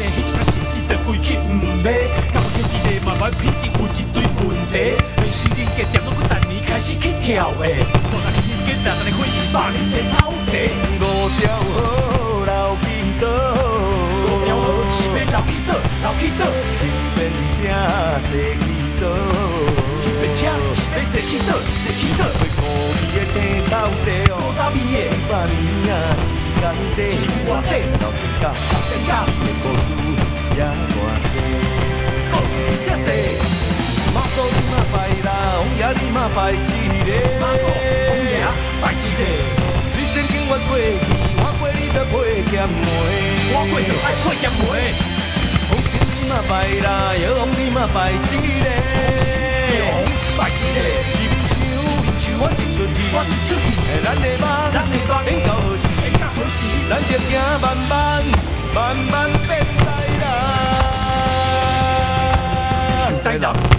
的迄一个甚至着规气唔买，到天一个慢慢品质有一堆问题，连时人家店拢搁昨年开始去跳的，大人人家大大的开100年切草地， 五条河流去倒， 5条河是要流去倒，流去倒， 天边车驶去倒， 是要车是要驶去倒，驶去倒， 会故意的青草地哦， 古早味的 100年啊时间底， 是我底， 老生甲， 老生甲， 故事也偌济。 故事真正多， 马祖你嘛拜啦，王爷你嘛拜一个， 马祖王爷拜一个， 你曾经越过去，我过你着配剑梅， 我过着爱配剑梅， 红心你嘛拜啦，药王你嘛拜一个， 药王拜一个， 一面手我一出去， 我一出去， 咱的梦演到何时？ 演到何时？ 咱着行慢慢慢慢变大人， 大人。